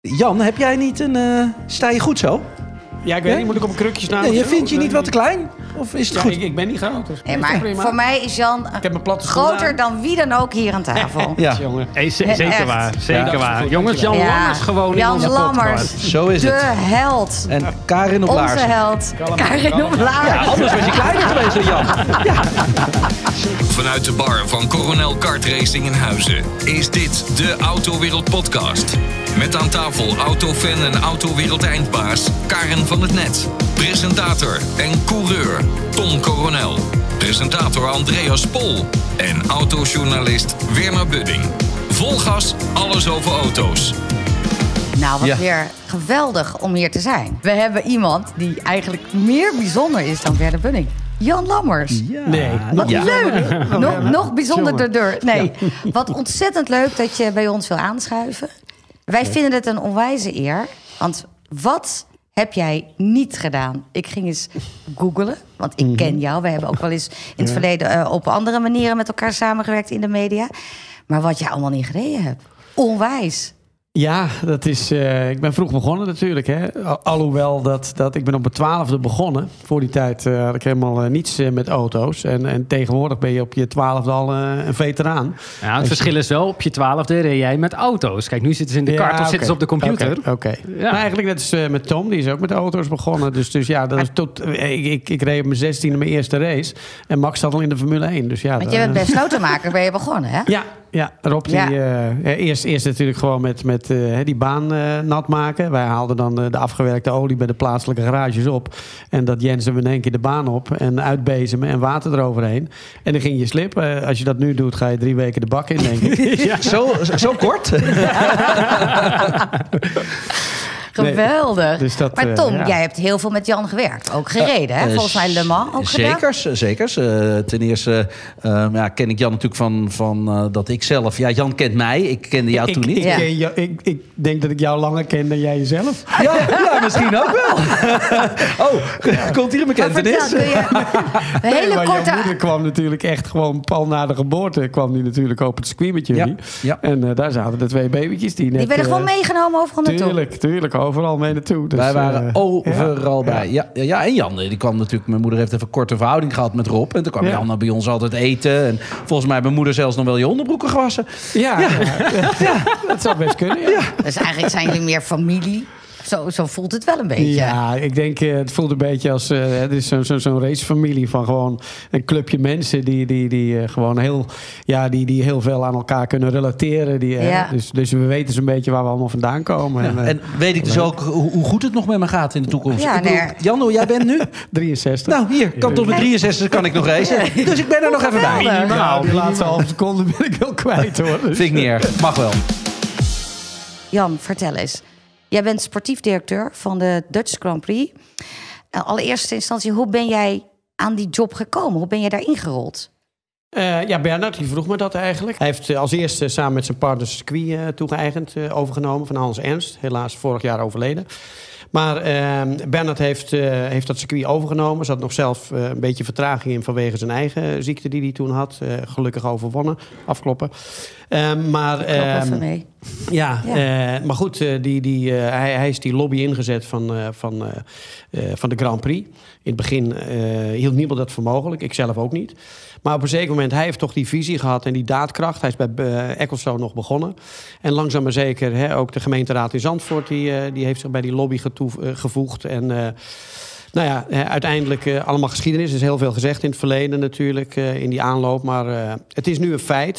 Jan, heb jij niet een... sta je goed zo? Ja, ik weet niet. Moet ik op een krukje staan? Nee, vind je niet wat te klein? Of is het goed? Ik ben niet groot. Dus maar voor mij is Jan groter dan wie dan ook hier aan tafel. Ja, jongen. Hey, zeker waar. Zeker waar. Goed. Jongens, Jan Lammers gewoon Jan in onze Lammers, podcast. Zo is de het. held. En Karin op Onze laarzen. held. Karin op Ja, laarzen. anders was je kleiner geweest dan Jan. Ja. Vanuit de bar van Coronel Kart Racing in Huizen is dit de Autowereld Podcast. Met aan tafel autofan en autowereld eindbaas Karen van het Net. Presentator en coureur Tom Coronel. Presentator Andreas Pol. En autojournalist Werner Budding. Vol gas, alles over auto's. Nou, wat weer geweldig om hier te zijn. We hebben iemand die eigenlijk meer bijzonder is dan Werner Budding. Jan Lammers. Ja. Nee. Wat leuk. Nog bijzonderder. Jongen. Nee, wat ontzettend leuk dat je bij ons wil aanschuiven. Wij vinden het een onwijze eer. Want wat heb jij niet gedaan? Ik ging eens googlen, want ik ken jou. We hebben ook wel eens in het verleden op andere manieren met elkaar samengewerkt in de media. Maar wat jij allemaal niet gereden hebt. Onwijs. Ja, dat is. Ik ben vroeg begonnen natuurlijk. Hè. Alhoewel dat ik ben op mijn 12e begonnen. Voor die tijd had ik helemaal niets met auto's. En tegenwoordig ben je op je 12e al een veteraan. Ja, het verschil is wel, op je 12e reed jij met auto's. Kijk, nu zitten ze in de kart of zitten ze op de computer. Oké. Ja. Maar eigenlijk net als met Tom, die is ook met auto's begonnen. Dus ja, dat is ik reed op mijn 16e mijn eerste race. En Max zat al in de Formule 1. Dus ja, Want je bent bij slotenmaker ben je begonnen, hè? Ja, Rob, eerst natuurlijk gewoon met die baan nat maken. Wij haalden dan de afgewerkte olie bij de plaatselijke garages op. En dat jensen we in één keer de baan op. En uitbezemen en water eroverheen. En dan ging je slip. Als je dat nu doet, ga je 3 weken de bak in, denk ik. Ja. Zo kort? Geweldig. Nee, dus dat, maar Tom, jij hebt heel veel met Jan gewerkt. Ook gereden, hè? Volgens mij Le Mans ook gedaan. Zekers. Ten eerste ken ik Jan natuurlijk van dat ik zelf... Ja, Jan kent mij. Ik kende jou toen niet. Ik denk dat ik jou langer ken dan jij jezelf. Ja, misschien ook wel. Komt hier een bekentenis? Een hele korte... Jouw moeder kwam natuurlijk echt gewoon pal na de geboorte... kwam die natuurlijk op het circuit met jullie. Ja. En daar zaten de 2 babytjes die net... Die werden gewoon meegenomen overal naartoe. Tuurlijk. Overal mee naartoe. Dus, wij waren overal bij. Ja, en Jan, die kwam natuurlijk... Mijn moeder heeft even een korte verhouding gehad met Rob. En toen kwam Jan bij ons altijd eten. En volgens mij heeft mijn moeder zelfs nog wel je onderbroeken gewassen. Ja. Dat zou best kunnen, ja. Dus eigenlijk zijn jullie meer familie. Zo voelt het wel een beetje. Ja, ik denk het voelt een beetje als... het is zo'n racefamilie van gewoon een clubje mensen... die gewoon heel... Ja, die heel veel aan elkaar kunnen relateren. Dus we weten zo'n beetje waar we allemaal vandaan komen. En weet ik dus ook hoe goed het nog met me gaat in de toekomst. Ja, Jan, hoe jij bent nu? 63. Nou, hier. Tot mijn 63 kan ik nog racen. Dus ik ben er nog even bij. Minimaal. Die laatste halve seconde ben ik wel kwijt, hoor. Dus. Vind ik niet erg. Mag wel. Jan, vertel eens. Jij bent sportief directeur van de Dutch Grand Prix. Allereerste instantie, hoe ben jij aan die job gekomen? Hoe ben jij daar ingerold? Bernard, die vroeg me dat eigenlijk. Hij heeft als eerste samen met zijn partner circuit toegeëigend, overgenomen van Hans Ernst. Helaas vorig jaar overleden. Maar Bernard heeft dat circuit overgenomen. Er zat nog zelf een beetje vertraging in vanwege zijn eigen ziekte die hij toen had. Gelukkig overwonnen, afkloppen. Maar even mee. Maar goed, hij is die lobby ingezet van de Grand Prix. In het begin hield niemand dat voor mogelijk. Ik zelf ook niet. Maar op een zeker moment, hij heeft toch die visie gehad en die daadkracht. Hij is bij Ecclestone nog begonnen. En langzaam maar zeker, ook de gemeenteraad in Zandvoort... die heeft zich bij die lobby gevoegd. En uiteindelijk allemaal geschiedenis. Er is heel veel gezegd in het verleden natuurlijk, in die aanloop. Maar het is nu een feit.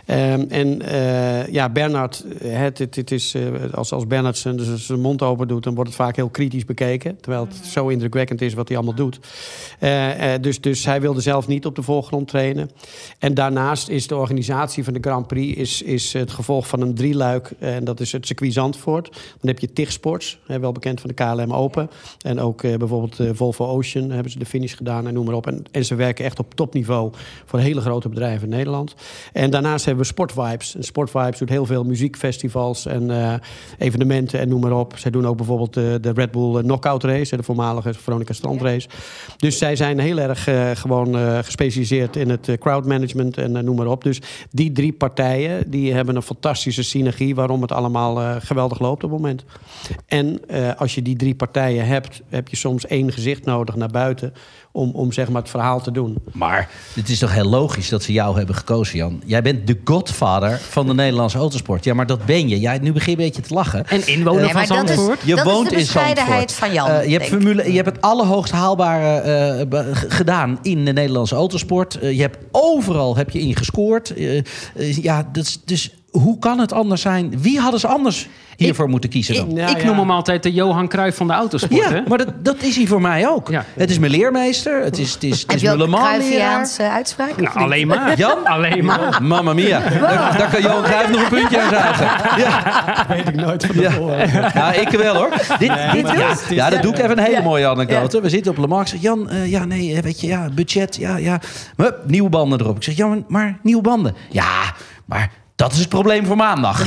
Bernard, het is, als Bernard zijn mond open doet... dan wordt het vaak heel kritisch bekeken. Terwijl het zo indrukwekkend is wat hij allemaal doet. Dus hij wilde zelf niet op de voorgrond trainen. En daarnaast is de organisatie van de Grand Prix... is het gevolg van een 3-luik. En dat is het circuit Zandvoort. Dan heb je TIG Sports, wel bekend van de KLM Open. En ook bijvoorbeeld Volvo Ocean hebben ze de finish gedaan en noem maar op. En ze werken echt op topniveau voor hele grote bedrijven in Nederland. En daarnaast hebben we Sportvibes. En Sportvibes doet heel veel muziekfestivals en evenementen en noem maar op. Zij doen ook bijvoorbeeld de Red Bull Knockout Race, de voormalige Veronica Strand Race. Dus zij zijn heel erg gespecialiseerd in het crowdmanagement en noem maar op. Dus die 3 partijen die hebben een fantastische synergie waarom het allemaal geweldig loopt op het moment. En als je die 3 partijen hebt, heb je soms 1 gezicht nodig naar buiten om zeg maar het verhaal te doen. Maar het is toch heel logisch dat ze jou hebben gekozen, Jan? Jij bent de godfather van de Nederlandse autosport. Ja, maar dat ben je. Ja, nu begin je een beetje te lachen. En inwoner van Zandvoort. Dat is de bescheidenheid van Jan. Je hebt het allerhoogst haalbare gedaan in de Nederlandse autosport. Je hebt overal in gescoord. Dus hoe kan het anders zijn? Wie hadden ze anders hiervoor moeten kiezen dan? Ik noem hem altijd de Johan Cruijff van de autosport. Ja, maar dat is hij voor mij ook. Ja. Het is mijn leermeester. Het is mijn Le Mans Cruyffiaanse uitspraak? Nou, alleen maar. Jan? Alleen maar. Mamma mia. Daar kan Johan Cruijff nog een puntje aan zuigen. Ja. Dat weet ik nooit van tevoren. Ja, ik wel hoor. Dat doe ik even een hele mooie anekdote. Ja. We zitten op Le Mans. Ik zeg, Jan, budget. Hup, nieuwe banden erop. Ik zeg, Jan, maar nieuwe banden. Ja, maar dat is het probleem voor maandag.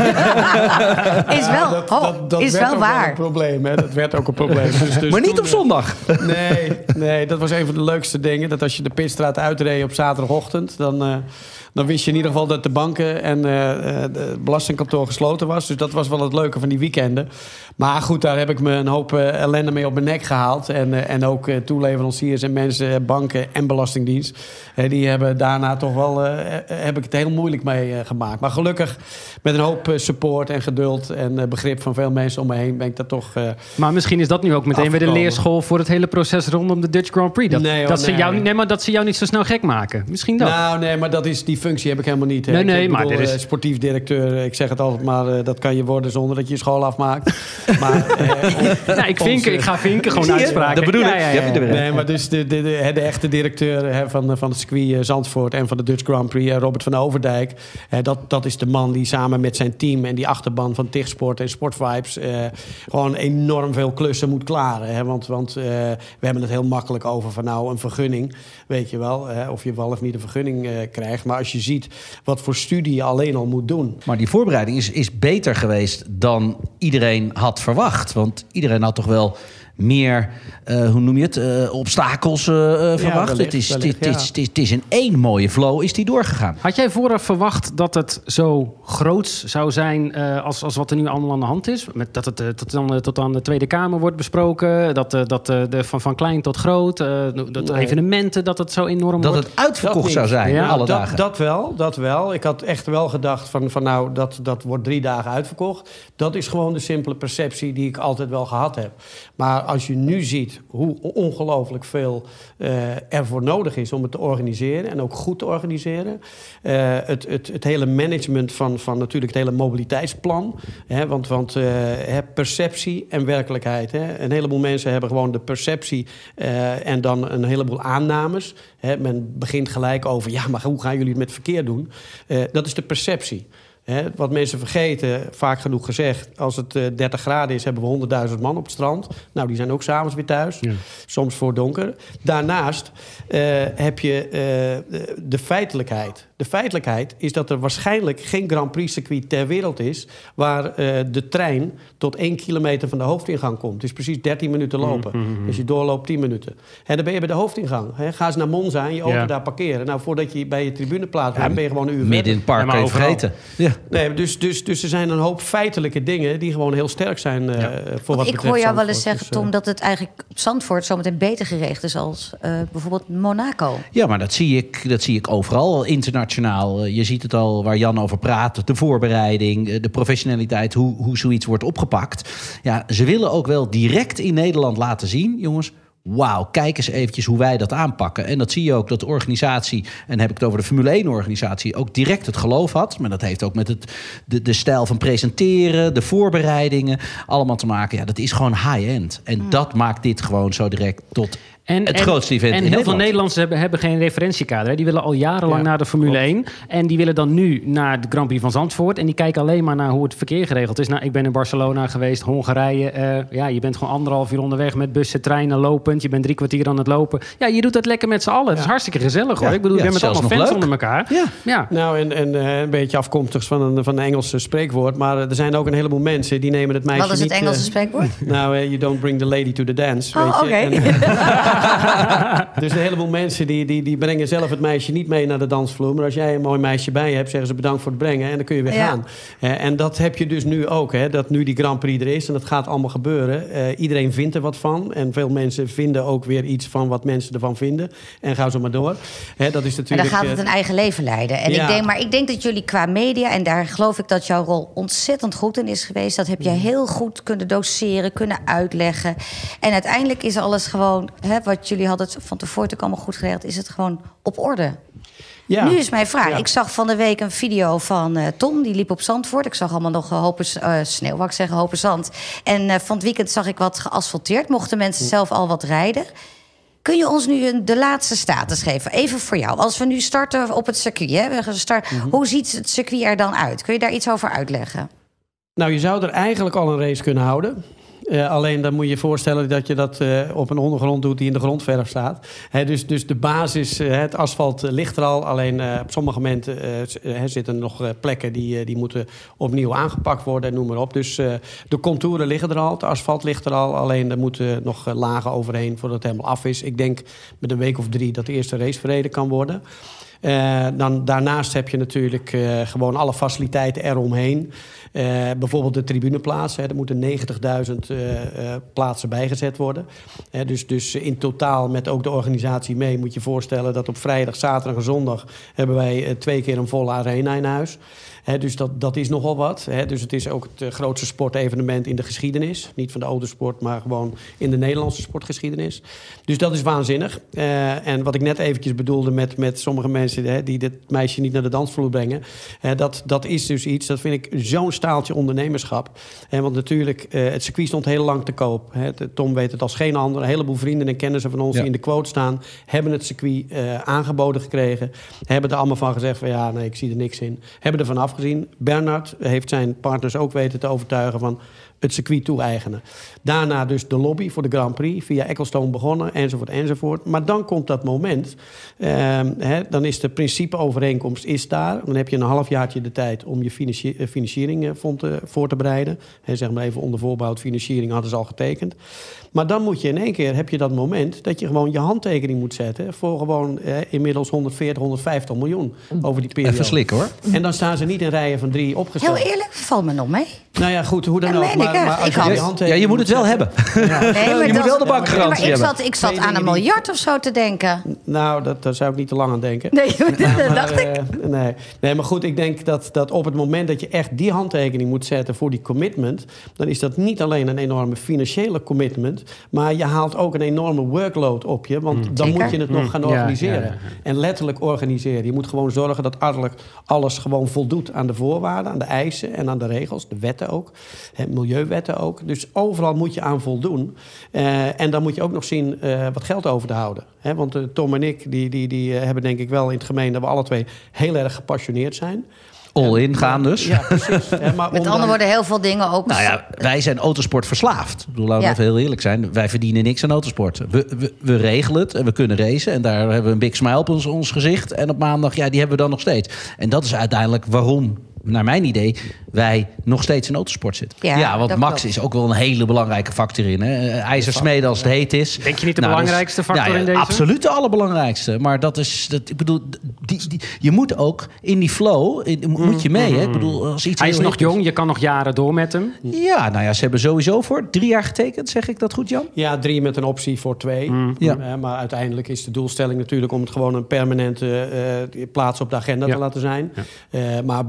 Is wel waar. Een probleem, hè? Dat werd ook een probleem. Dus maar niet op zondag. Nee, dat was een van de leukste dingen. Dat als je de pitstraat uitreed op zaterdagochtend, dan wist je in ieder geval dat de banken en het belastingkantoor gesloten was. Dus dat was wel het leuke van die weekenden. Maar goed, daar heb ik me een hoop ellende mee op mijn nek gehaald. En ook toeleveranciers en mensen, banken en Belastingdienst. Die hebben daarna toch wel heb ik het heel moeilijk mee gemaakt. Maar gelukkig met een hoop support en geduld en begrip van veel mensen om me heen ben ik dat toch. Maar misschien is dat nu ook meteen weer de leerschool voor het hele proces rondom de Dutch Grand Prix. Dat ze jou niet zo snel gek maken. Misschien dat. Nou, nee, maar dat is die functie heb ik helemaal niet. Maar er is sportief directeur. Ik zeg het altijd maar, dat kan je worden zonder dat je school afmaakt. Maar ik ga vinken gewoon uitspraken. Dat bedoel ik. Nee, maar dus de echte directeur van het circuit Zandvoort en van de Dutch Grand Prix, Robert van Overdijk. Dat is de man die samen met zijn team en die achterban van TIG-sport en Sportvibes gewoon enorm veel klussen moet klaren. Want we hebben het heel makkelijk over van een vergunning, weet je wel. Of je wel of niet een vergunning krijgt. Maar als je ziet wat voor studie je alleen al moet doen. Maar die voorbereiding is beter geweest dan iedereen had verwacht. Want iedereen had toch wel meer, hoe noem je het, obstakels verwacht. Het is in 1 mooie flow is die doorgegaan. Had jij vooraf verwacht dat het zo groots zou zijn als wat er nu allemaal aan de hand is? Dat het tot aan de Tweede Kamer wordt besproken, dat van klein tot groot, evenementen, dat het zo enorm dat wordt? Het uitverkocht zou zijn, alle dagen. Dat wel. Ik had echt wel gedacht van dat wordt 3 dagen uitverkocht. Dat is gewoon de simpele perceptie die ik altijd wel gehad heb. Maar als je nu ziet hoe ongelooflijk veel ervoor nodig is om het te organiseren en ook goed te organiseren. Het hele management van natuurlijk het hele mobiliteitsplan. Want perceptie en werkelijkheid. Een heleboel mensen hebben gewoon de perceptie en dan een heleboel aannames. Men begint gelijk over, maar hoe gaan jullie het met verkeer doen? Dat is de perceptie. Wat mensen vergeten, vaak genoeg gezegd, als het 30 graden is, hebben we 100.000 man op het strand. Nou, die zijn ook 's avonds weer thuis, soms voor donker. Daarnaast heb je de feitelijkheid. De feitelijkheid is dat er waarschijnlijk geen Grand Prix circuit ter wereld is waar de trein tot 1 kilometer van de hoofdingang komt. Het is precies 13 minuten lopen. Dus je doorloopt 10 minuten. Dan ben je bij de hoofdingang. Ga eens naar Monza en je auto daar parkeren. Nou, voordat je bij je tribuneplaats bent, ben je gewoon een uur midden in het park kan je vergeten. Ja. Nee, dus er zijn een hoop feitelijke dingen die gewoon heel sterk zijn voor wat betreft. Ik hoor jou wel eens zeggen, Tom, dat het eigenlijk op Zandvoort zometeen beter geregeld is als bijvoorbeeld Monaco. Ja, maar dat zie ik overal internationaal. Je ziet het al waar Jan over praat. De voorbereiding, de professionaliteit, hoe zoiets wordt opgepakt. Ja, ze willen ook wel direct in Nederland laten zien, jongens. Wauw, kijk eens eventjes hoe wij dat aanpakken. En dat zie je ook dat de organisatie, en dan heb ik het over de Formule 1-organisatie, ook direct het geloof had. Maar dat heeft ook met de stijl van presenteren, de voorbereidingen, allemaal te maken. Ja, dat is gewoon high-end. En dat maakt dit gewoon zo direct tot Het grootste event in heel Nederland. veel Nederlanders hebben geen referentiekader. Hè. Die willen al jarenlang naar de Formule 1. En die willen dan nu naar de Grand Prix van Zandvoort. En die kijken alleen maar naar hoe het verkeer geregeld is. Nou, ik ben in Barcelona geweest, Hongarije. Je bent gewoon 1,5 uur onderweg met bussen, treinen, lopend. Je bent 3 kwartier aan het lopen. Ja, je doet dat lekker met z'n allen. Het is hartstikke gezellig, hoor. Ik bedoel, je bent met allemaal fans onder elkaar. Ja. Nou, en een beetje afkomstig van een Engelse spreekwoord. Maar er zijn ook een heleboel mensen die nemen het meisje niet... Wat is het Engelse spreekwoord? Nou, you don't bring the lady to the dance. Oh, oké. Dus een heleboel mensen die brengen zelf het meisje niet mee naar de dansvloer. Maar als jij een mooi meisje bij je hebt, zeggen ze bedankt voor het brengen. En dan kun je weer gaan. En dat heb je dus nu ook. Hè, dat nu die Grand Prix er is en dat gaat allemaal gebeuren. Iedereen vindt er wat van. En veel mensen vinden ook weer iets van wat mensen ervan vinden. En gaan zo maar door. Dat is natuurlijk... En dan gaat het een eigen leven leiden. En ik denk dat jullie qua media, en daar geloof ik dat jouw rol ontzettend goed in is geweest. Dat heb je heel goed kunnen doseren, kunnen uitleggen. En uiteindelijk is alles gewoon, wat jullie hadden van tevoren ook allemaal goed geregeld, is het gewoon op orde. Ja. Nu is mijn vraag. Ja. Ik zag van de week een video van Tom, die liep op Zandvoort. Ik zag allemaal nog hopen sneeuw, wou ik zeggen, hopen zand. En van het weekend zag ik wat geasfalteerd. Mochten mensen zelf al wat rijden. Kun je ons nu de laatste status geven? Even voor jou. Als we nu starten op het circuit. Hoe ziet het circuit er dan uit? Kun je daar iets over uitleggen? Nou, je zou er eigenlijk al een race kunnen houden. Alleen dan moet je je voorstellen dat je dat op een ondergrond doet die in de grondverf staat. Dus de basis, het asfalt ligt er al. Alleen op sommige momenten zitten nog plekken die moeten opnieuw aangepakt worden. Noem maar op. Dus de contouren liggen er al. Het asfalt ligt er al. Alleen er moeten nog lagen overheen voordat het helemaal af is. Ik denk met een week of 3 dat de eerste race verreden kan worden. Dan daarnaast heb je natuurlijk gewoon alle faciliteiten eromheen. Bijvoorbeeld de tribuneplaats. Er moeten 90.000 plaatsen bijgezet worden. Dus in totaal met ook de organisatie mee moet je voorstellen dat op vrijdag, zaterdag en zondag hebben wij 2 keer een volle arena in huis. Dus dat is nogal wat. Dus het is ook het grootste sportevenement in de geschiedenis. Niet van de autosport, maar gewoon in de Nederlandse sportgeschiedenis. Dus dat is waanzinnig. En wat ik net eventjes bedoelde met sommige mensen die dit meisje niet naar de dansvloer brengen. Dat is dus iets, dat vind ik zo'n staaltje ondernemerschap. Want natuurlijk, het circuit stond heel lang te koop. Tom weet het als geen ander. Een heleboel vrienden en kennissen van ons die in de quote staan, hebben het circuit aangeboden gekregen. Hebben er allemaal van gezegd van ja, nee, ik zie er niks in. Hebben er vanaf gezien. Bernard heeft zijn partners ook weten te overtuigen van het circuit toe-eigenen. Daarna dus de lobby voor de Grand Prix, via Ecclestone begonnen, enzovoort. Maar dan komt dat moment, dan is de principeovereenkomst is daar. Dan heb je een halfjaartje de tijd om je financiering voor te bereiden. Zeg maar even onder voorbouw, financiering hadden ze al getekend. Maar dan moet je in één keer, heb je dat moment dat je gewoon je handtekening moet zetten voor gewoon inmiddels 140, 150 miljoen over die periode. Even slikken, hoor. En dan staan ze niet in rijen van 3 opgesteld. Heel eerlijk, valt me nog mee. Nou ja, goed, hoe dan ook. Maar als je die handtekening je moet het wel hebben. Ja. Nee, maar je moet wel de bankgarantie hebben. Ik zat aan 1 miljard of zo te denken. Nou, daar zou ik niet te lang aan denken. Nee, dat dacht ik. Nee, maar goed, ik denk dat op het moment dat je echt die handtekening moet zetten voor die commitment, dan is dat niet alleen een enorme financiële commitment, maar je haalt ook een enorme workload op je, want dan moet je het nog gaan organiseren. Ja. En letterlijk organiseren. Je moet gewoon zorgen dat alles gewoon voldoet aan de voorwaarden, aan de eisen en aan de regels, de wetten ook, milieuwetten ook. Dus overal moet je aan voldoen. En dan moet je ook nog zien wat geld over te houden. Want Tom en ik, die hebben denk ik wel in het gemeen dat we alle twee heel erg gepassioneerd zijn. All-in gaan dus. Ja, precies. Maar met andere woorden, heel veel dingen ook. Nou ja, wij zijn autosport verslaafd. Ik bedoel, laten we even heel eerlijk zijn. Wij verdienen niks aan autosport. We regelen het en we kunnen racen. En daar hebben we een big smile op ons gezicht. En op maandag, die hebben we dan nog steeds. En dat is uiteindelijk waarom, naar mijn idee, wij nog steeds in autosport zitten. Ja, want Max is ook wel een hele belangrijke factor in. IJzersmede als het heet is. Denk je niet de belangrijkste factor in deze? Absoluut de allerbelangrijkste. Maar dat is, ik bedoel, je moet ook in die flow, moet je mee. Hè? Ik bedoel, als iets hij is nog jong, je kan nog jaren door met hem. Ja, nou ja, ze hebben sowieso voor 3 jaar getekend. Zeg ik dat goed, Jan? Ja, 3 met een optie voor 2. Maar uiteindelijk is de doelstelling natuurlijk om het gewoon een permanente plaats op de agenda te laten zijn. Ja. Maar op dit moment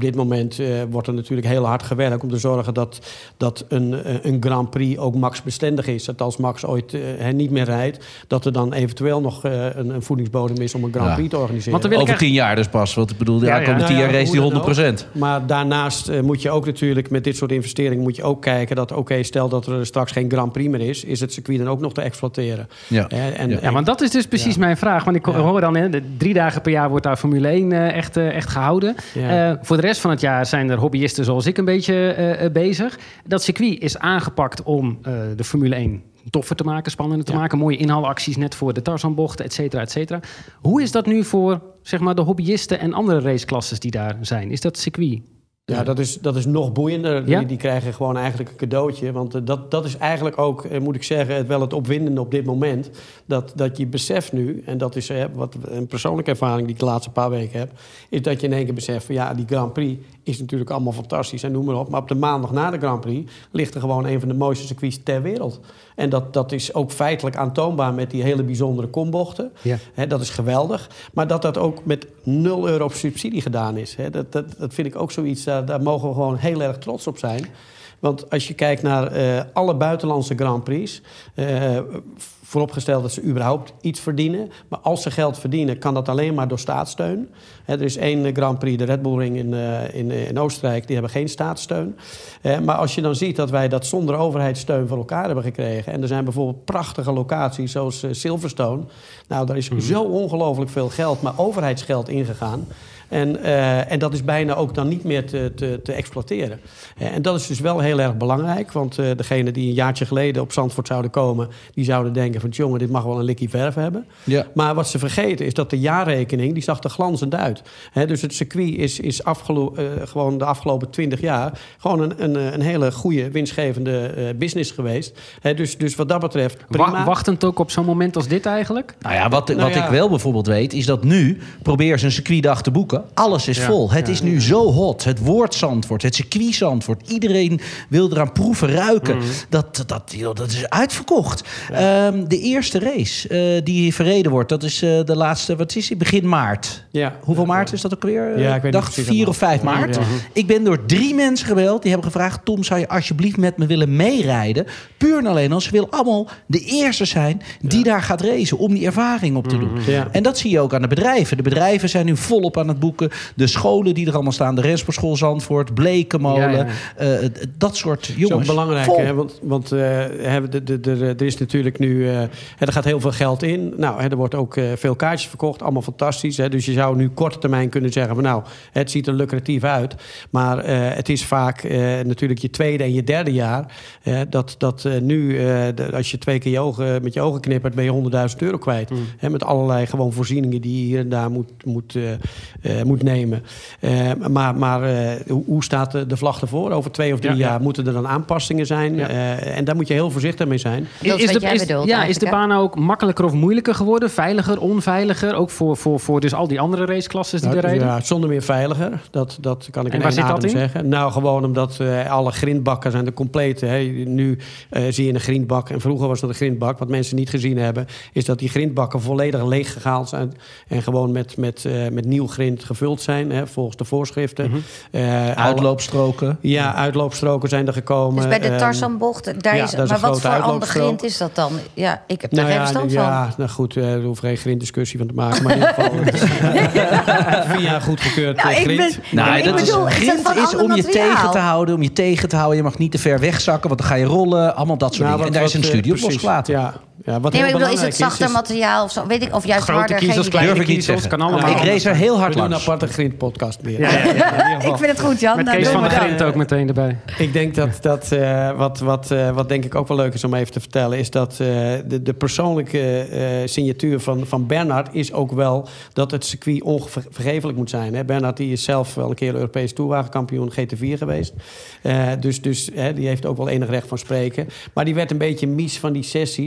moment wordt er natuurlijk heel hard gewerkt om te zorgen dat een Grand Prix ook Max-bestendig is. Dat als Max ooit niet meer rijdt, dat er dan eventueel nog een voedingsbodem is om een Grand Prix te organiseren. Over 10 jaar dus pas. Want ik bedoel, de aankomende 10 jaar race die 100%. Maar daarnaast moet je ook natuurlijk met dit soort investeringen moet je ook kijken dat stel dat er straks geen Grand Prix meer is het circuit dan ook nog te exploiteren. Ja, want dat is dus precies mijn vraag. Want ik hoor dan, 3 dagen per jaar wordt daar Formule 1 echt gehouden. Ja. Voor de rest van het jaar zijn er hobbyisten zoals ik een beetje bezig. Dat circuit is aangepakt om de Formule 1 toffer te maken, spannender te maken. Mooie inhaalacties net voor de Tarzanbochten, et cetera, et cetera. Hoe is dat nu voor zeg maar, de hobbyisten en andere raceklasses die daar zijn? Is dat circuit? Ja, dat is nog boeiender. Ja? Die krijgen gewoon eigenlijk een cadeautje. Want dat is eigenlijk ook, moet ik zeggen, wel het opwindende op dit moment. Dat je beseft nu, en dat is wat een persoonlijke ervaring die ik de laatste paar weken heb, is dat je in één keer beseft van die Grand Prix is natuurlijk allemaal fantastisch en noem maar op. Maar op de maandag na de Grand Prix ligt er gewoon een van de mooiste circuits ter wereld. En dat is ook feitelijk aantoonbaar met die hele bijzondere kombochten. Ja. Dat is geweldig. Maar dat ook met €0 subsidie gedaan is. Dat vind ik ook zoiets, daar mogen we gewoon heel erg trots op zijn. Want als je kijkt naar alle buitenlandse Grand Prix, vooropgesteld dat ze überhaupt iets verdienen. Maar als ze geld verdienen, kan dat alleen maar door staatssteun. Er is 1 Grand Prix, de Red Bull Ring in Oostenrijk, die hebben geen staatssteun. Maar als je dan ziet dat wij dat zonder overheidssteun voor elkaar hebben gekregen. En er zijn bijvoorbeeld prachtige locaties zoals Silverstone. Nou, daar is zo ongelooflijk veel geld, maar overheidsgeld ingegaan. En dat is bijna ook dan niet meer te exploiteren. En dat is dus wel heel erg belangrijk. Want degene die een jaartje geleden op Zandvoort zouden komen, die zouden denken van jongen, dit mag wel een likkie verf hebben. Ja. Maar wat ze vergeten is dat de jaarrekening, die zag er glanzend uit. Dus het circuit is gewoon de afgelopen 20 jaar gewoon een hele goede, winstgevende business geweest. Dus wat dat betreft prima. Wachtend ook op zo'n moment als dit eigenlijk? Nou ja, wat ik wel bijvoorbeeld weet, is dat nu probeer ze een circuitdag te boeken. Alles is vol. Het is nu zo hot. Het woord Zandvoort, het circuit Zandvoort. Iedereen wil eraan proeven, ruiken. Dat is uitverkocht. De eerste race die verreden wordt, dat is de laatste, wat is die? Begin maart. Ja. Hoeveel maart is dat ook weer? Ja, ik weet dacht 4 of 5 maart. Ja. Ik ben door 3 mensen gebeld. Die hebben gevraagd, Tom, zou je alsjeblieft met me willen meerijden? Puur en alleen als ze willen allemaal de eerste zijn die daar gaat racen. Om die ervaring op te doen. Ja. En dat zie je ook aan de bedrijven. De bedrijven zijn nu volop aan het boeken. De scholen die er allemaal staan. De Rensportschool Zandvoort, Blekenmolen. Dat soort jongens. Dat is ook belangrijk. Hè? Want er is natuurlijk nu... er gaat heel veel geld in. Nou, er wordt ook veel kaartjes verkocht. Allemaal fantastisch. Hè? Dus je zou nu korte termijn kunnen zeggen van nou, het ziet er lucratief uit. Maar het is vaak natuurlijk je tweede en je derde jaar. Nu, als je 2 keer met je ogen knippert, ben je €100.000 kwijt. Met allerlei gewoon voorzieningen die je hier en daar moet nemen. Maar hoe staat de vlag ervoor? Over 2 of 3 jaar moeten er dan aanpassingen zijn. Ja. En daar moet je heel voorzichtig mee zijn. Is de baan ook makkelijker of moeilijker geworden? Veiliger, onveiliger? Ook voor dus al die andere raceklasses die er rijden? Ja, zonder meer veiliger. Dat kan ik in één adem zeggen. Nou, gewoon omdat alle grindbakken zijn de complete. Nu zie je een grindbak. En vroeger was dat een grindbak. Wat mensen niet gezien hebben, is dat die grindbakken volledig leeggehaald zijn. En gewoon met nieuw grind gevuld zijn, volgens de voorschriften. Uitloopstroken. Uitloopstroken zijn er gekomen. Dus bij de Tarzanbocht, daar is maar wat voor ander grind is dat dan? Ja, ik heb daar geen verstand van. Ja, nou goed, er hoeft geen grinddiscussie van te maken. Maar in ieder geval via goedgekeurd grind. Grind is om je tegen te houden. Je mag niet te ver wegzakken, want dan ga je rollen. Allemaal dat soort dingen. En daar is een studie op losgelaten. Is het zachter materiaal of zo? Weet ik, of juist grote harder? Kiezels, kleine kiezels, kan allemaal. Ik race er heel hard langs. We doen een aparte grindpodcast meer. Ik vind het goed, Jan. Met Kees van der Grind ook meteen erbij. Ik denk dat wat denk ik ook wel leuk is om even te vertellen, is dat de persoonlijke signatuur van Bernhard is ook wel dat het circuit onvergeeflijk moet zijn. Bernhard die is zelf wel een keer Europees toerwagenkampioen GT4 geweest. Dus die heeft ook wel enig recht van spreken. Maar die werd een beetje mies van die sessies, dat je een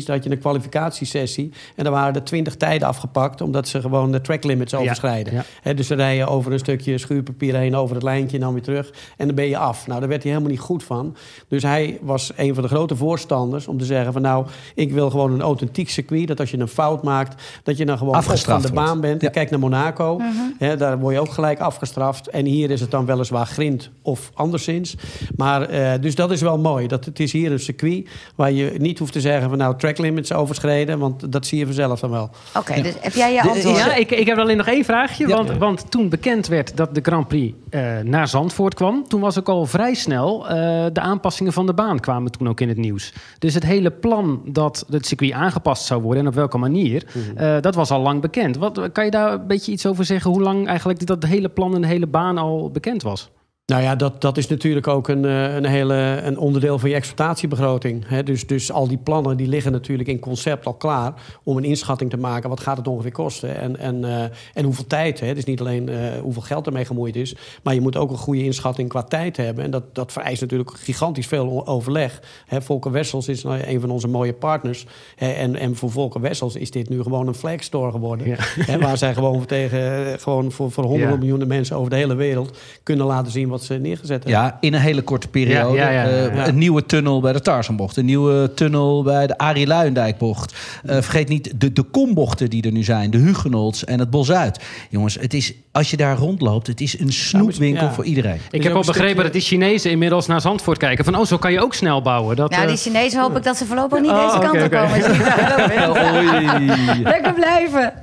kwalificatiesessie. En dan waren er 20 tijden afgepakt, omdat ze gewoon de track limits overschrijden. Ja. Hè, dus ze rijden over een stukje schuurpapier heen, over het lijntje en dan weer terug. En dan ben je af. Nou, daar werd hij helemaal niet goed van. Dus hij was een van de grote voorstanders om te zeggen van nou, ik wil gewoon een authentiek circuit. Dat als je een fout maakt, dat je dan gewoon op van de baan bent. Ja. Kijk naar Monaco. Hè, daar word je ook gelijk afgestraft. En hier is het dan weliswaar grind of anderszins. Maar dus dat is wel mooi. Het is hier een circuit waar je niet hoeft te zeggen van nou, track limits overschreden. Want dat zie je vanzelf dan wel. Oké, dus heb jij je antwoord? Ja, ik heb alleen nog één vraagje. Want toen bekend werd dat de Grand Prix naar Zandvoort kwam, toen was ook al vrij snel de aanpassingen van de baan kwamen toen ook in het nieuws. Dus het hele plan dat het circuit aangepast zou worden en op welke manier, dat was al lang bekend. Kan je daar een beetje iets over zeggen? Hoe lang eigenlijk dat hele plan en de hele baan al bekend was? Nou ja, dat is natuurlijk ook een onderdeel van je exploitatiebegroting. Hè? Dus al die plannen die liggen natuurlijk in concept al klaar om een inschatting te maken. Wat gaat het ongeveer kosten? En hoeveel tijd? Hè? Dus niet alleen hoeveel geld ermee gemoeid is. Maar je moet ook een goede inschatting qua tijd hebben. En dat vereist natuurlijk gigantisch veel overleg. Hè? Volker Wessels is een van onze mooie partners. Hè? En voor Volker Wessels is dit nu gewoon een flagstore geworden. Ja. Hè? Waar zij gewoon voor honderden miljoenen mensen over de hele wereld kunnen laten zien wat ze neergezet hebben. Ja, in een hele korte periode. Een nieuwe tunnel bij de Tarzanbocht. Een nieuwe tunnel bij de Arie Luijendijkbocht. Vergeet niet de kombochten die er nu zijn. De Hugenots en het Bosuid. Jongens, het is, als je daar rondloopt, het is een snoepwinkel voor iedereen. Ik heb al begrepen dat die Chinezen inmiddels naar Zandvoort kijken. Van, zo kan je ook snel bouwen. Nou, die Chinezen hoop ik dat ze voorlopig niet deze kant op komen. Lekker blijven.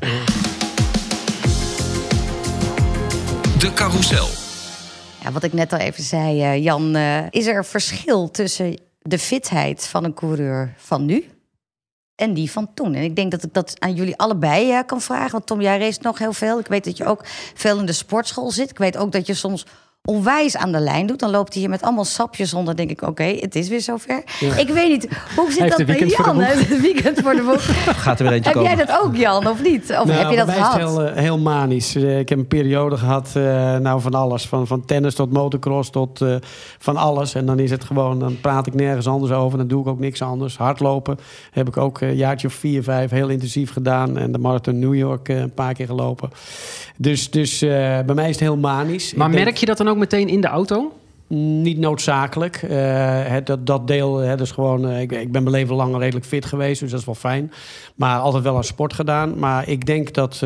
De carousel. Ja, wat ik net al even zei, Jan, is er verschil tussen de fitheid van een coureur van nu en die van toen? En ik denk dat ik dat aan jullie allebei kan vragen. Want Tom, jij race nog heel veel. Ik weet dat je ook veel in de sportschool zit. Ik weet ook dat je soms onwijs aan de lijn doet. Dan loopt hij hier met allemaal sapjes rond. Dan denk ik, oké, het is weer zover. Ja. Ik weet niet, hoe zit dat bij Jan? Het weekend voor de boeg. Gaat er weer eentje komen. Heb jij dat ook, Jan, of niet? Of heb je dat gehad? Bij mij is het heel manisch. Ik heb een periode gehad, van alles. Van tennis tot motocross tot van alles. En dan is het gewoon, dan praat ik nergens anders over. Dan doe ik ook niks anders. Hardlopen heb ik ook een jaartje of 4, 5 heel intensief gedaan. En de Marathon New York een paar keer gelopen. Dus bij mij is het heel manisch. Maar merk je dat dan ook meteen in de auto? Niet noodzakelijk. Dat deel, dus gewoon, ik ben mijn leven lang redelijk fit geweest, dus dat is wel fijn. Maar altijd wel aan sport gedaan. Maar ik denk dat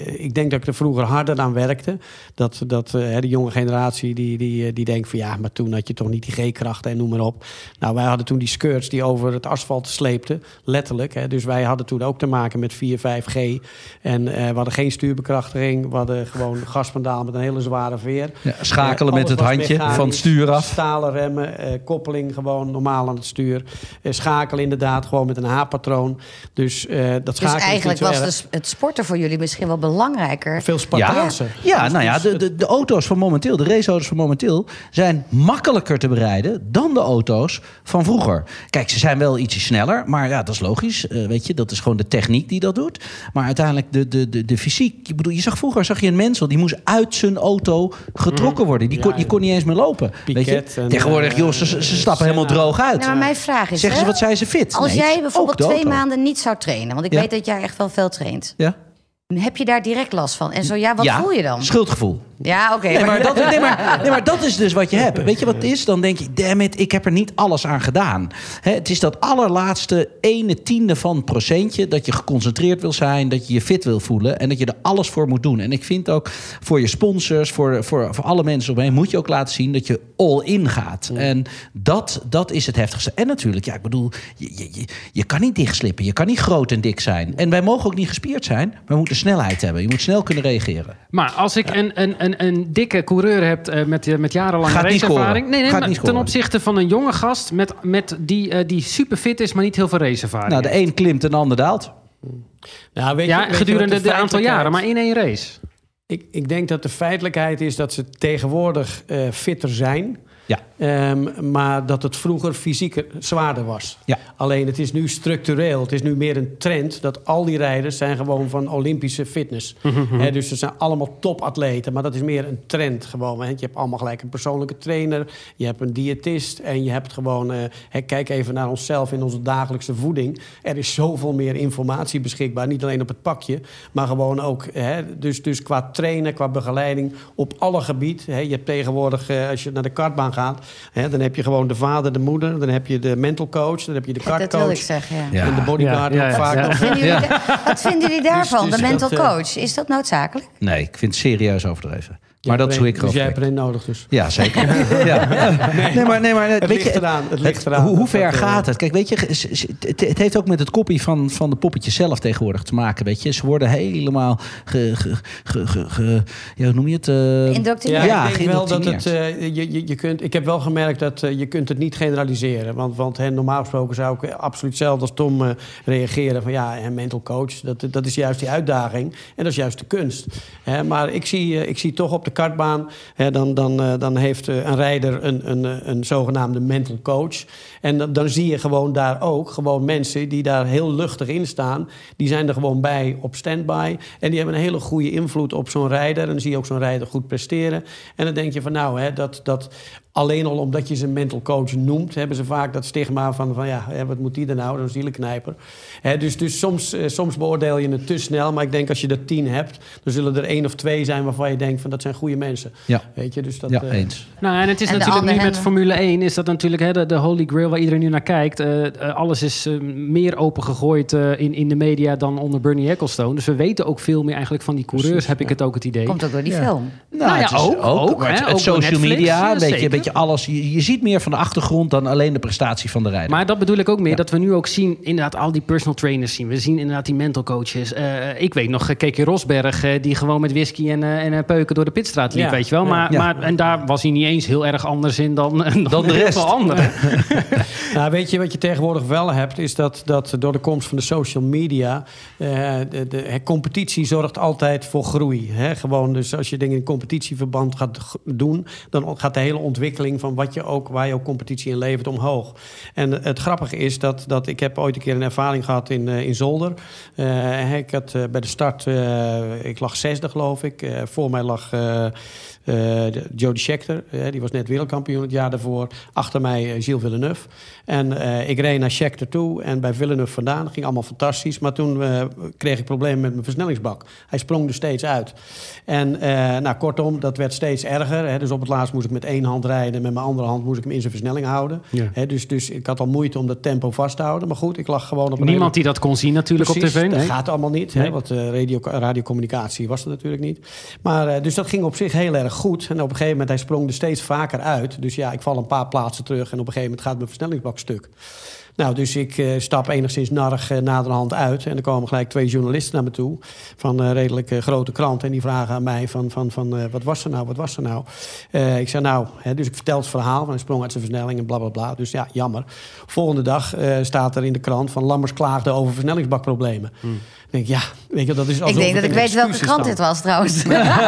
ik er vroeger harder aan werkte. Dat de jonge generatie die denkt van ja, maar toen had je toch niet die G-krachten en noem maar op. Nou, wij hadden toen die skirts die over het asfalt sleepten, letterlijk. Dus wij hadden toen ook te maken met 4, 5G. En we hadden geen stuurbekrachtiging. We hadden gewoon gaspedaal met een hele zware veer. Ja, schakelen met het handje van het stuur af. Stalen remmen, koppeling gewoon normaal aan het stuur. Schakelen inderdaad gewoon met een H-patroon. Dus dat schakelen. Dus eigenlijk was het sporten voor jullie misschien wel belangrijker. Veel Spartaanse. Ja, nou ja, de auto's van momenteel, de raceauto's van momenteel, zijn makkelijker te bereiden dan de auto's van vroeger. Kijk, ze zijn wel ietsje sneller, maar ja, dat is logisch. Weet je, dat is gewoon de techniek die dat doet. Maar uiteindelijk de fysiek. Ik bedoel, zag je een mens, die moest uit zijn auto getrokken worden. Die kon niet eens meer lopen. Weet je? Tegenwoordig, joh, ze stappen helemaal droog uit. Nou, maar mijn vraag is, zeggen ze, wat zijn ze fit? Als jij bijvoorbeeld 2 maanden niet zou trainen, want ik weet dat jij echt wel veel traint. Ja. Heb je daar direct last van? En zo ja, wat voel je dan? Schuldgevoel. Ja, oké. Nee, maar dat is dus wat je hebt. Weet je wat het is? Dan denk je, damn it, ik heb er niet alles aan gedaan. Het is dat allerlaatste 1/10 van het procentje dat je geconcentreerd wil zijn, dat je je fit wil voelen en dat je er alles voor moet doen. En ik vind ook voor je sponsors, voor alle mensen omheen, moet je ook laten zien dat je all in gaat. Ja. En dat is het heftigste. En natuurlijk, ja, ik bedoel, je kan niet dichtslippen. Je kan niet groot en dik zijn. En wij mogen ook niet gespierd zijn. We moeten snelheid hebben. Je moet snel kunnen reageren. Maar als ik een dikke coureur heb met jarenlange raceervaring, nee, ten opzichte van een jonge gast met die super fit is, maar niet heel veel raceervaring. Nou, de een klimt en de ander daalt. Nou, weet je gedurende de aantal jaren, maar in 1 race. Ik denk dat de feitelijkheid is dat ze tegenwoordig fitter zijn. Ja. Maar dat het vroeger fysieker zwaarder was. Ja. Alleen het is nu structureel. Het is nu meer een trend dat al die rijders zijn gewoon van Olympische fitness. Dus ze zijn allemaal topatleten. Maar dat is meer een trend gewoon. Je hebt allemaal gelijk een persoonlijke trainer. Je hebt een diëtist. En je hebt gewoon... kijk even naar onszelf in onze dagelijkse voeding. Er is zoveel meer informatie beschikbaar. Niet alleen op het pakje. Maar gewoon ook... Dus qua trainen, qua begeleiding op alle gebieden. Je hebt tegenwoordig, als je naar de kartbaan gaat... dan heb je gewoon de vader, de moeder. Dan heb je de mental coach. Dan heb je de kartcoach. Dat wil ik zeggen, ja. En de bodyguard ook vaak. Wat vinden jullie daarvan, Dus de mental dat, coach? Is dat noodzakelijk? Nee, ik vind het serieus overdreven. Maar dat is hoe ik Dus erover jij hebt denk. er een nodig dus. Ja, zeker. Nee, maar Het ligt eraan. Het ligt eraan. Hoe ver gaat het? Kijk, weet je, het heeft ook met het koppie van de poppetjes zelf tegenwoordig te maken. Weet je, ze worden helemaal hoe noem je het? Indoctrineerd. Ja, ik denk wel dat geïndoctrineerd. je kunt... Ik heb wel gemerkt dat je kunt het niet generaliseren. Want normaal gesproken zou ik absoluut hetzelfde als Tom reageren. Van een mental coach, dat is juist die uitdaging. En dat is juist de kunst. Maar ik zie toch op de kartbaan... Dan heeft een rijder een zogenaamde mental coach. En dan zie je gewoon daar ook gewoon mensen die daar heel luchtig in staan. Die zijn er gewoon bij op standby. En die hebben een hele goede invloed op zo'n rijder. En dan zie je ook zo'n rijder goed presteren. En dan denk je van dat alleen al omdat je ze een mental coach noemt... hebben ze vaak dat stigma van wat moet die er nou? Een zielenknijper. Dus soms beoordeel je het te snel. Maar ik denk als je er 10 hebt... dan zullen er 1 of 2 zijn waarvan je denkt van dat zijn goede mensen. Ja, weet je, dus dat, eens. Nou, en het is En de natuurlijk nu andere met Formule 1... is dat natuurlijk de holy grail waar iedereen nu naar kijkt. Alles is meer opengegooid in de media dan onder Bernie Ecclestone. Dus we weten ook veel meer eigenlijk van die coureurs, precies, heb ik het ook het idee. Komt ook door die film. Nou, het is ook hè, het ook social door Netflix, media, een zeker. beetje alles. Je ziet meer van de achtergrond dan alleen de prestatie van de rijder. Maar dat bedoel ik ook meer, dat we nu ook zien... inderdaad al die personal trainers zien. We zien inderdaad die mental coaches. Ik weet nog, Keke Rosberg... die gewoon met whisky en peuken door de pitstraat liep, weet je wel. Maar en daar was hij niet eens heel erg anders in dan de rest. Veel anderen. Nou, weet je wat je tegenwoordig wel hebt... is dat door de komst van de social media... de competitie zorgt altijd voor groei. Gewoon, dus als je dingen in competitieverband gaat doen... dan gaat de hele ontwikkeling van waar je ook competitie in levert omhoog. En het grappige is dat ik heb ooit een keer een ervaring gehad in Zolder. Ik had bij de start... ik lag 6e, geloof ik. Voor mij lag... Jody Scheckter, die was net wereldkampioen het jaar daarvoor. Achter mij Gilles Villeneuve. En ik reed naar Scheckter toe en bij Villeneuve vandaan. Dat ging allemaal fantastisch. Maar toen kreeg ik problemen met mijn versnellingsbak. Hij sprong er steeds uit. En kortom, dat werd steeds erger. Dus op het laatst moest ik met 1 hand rijden. En met mijn andere hand moest ik hem in zijn versnelling houden. Ja. Dus ik had al moeite om dat tempo vast te houden. Maar goed, ik lag gewoon op een... Niemand die dat kon zien natuurlijk. Precies, op tv. Dat gaat allemaal niet. Nee. Want radiocommunicatie was er natuurlijk niet. Maar dus dat ging op zich heel erg goed. En op een gegeven moment, hij sprong er steeds vaker uit. Dus ik val een paar plaatsen terug. En op een gegeven moment gaat mijn versnellingsbak stuk. Nou, dus ik stap enigszins narrig naderhand uit. En er komen gelijk 2 journalisten naar me toe. Van een redelijk grote krant. En die vragen aan mij van wat was er nou? Ik zei dus ik vertel het verhaal. Van hij sprong uit zijn versnelling en blablabla. Dus jammer. Volgende dag staat er in de krant van Lammers klaagde over versnellingsbakproblemen. Ik denk, weet je, dat is alsof ik denk dat ik weet welke krant dit was trouwens.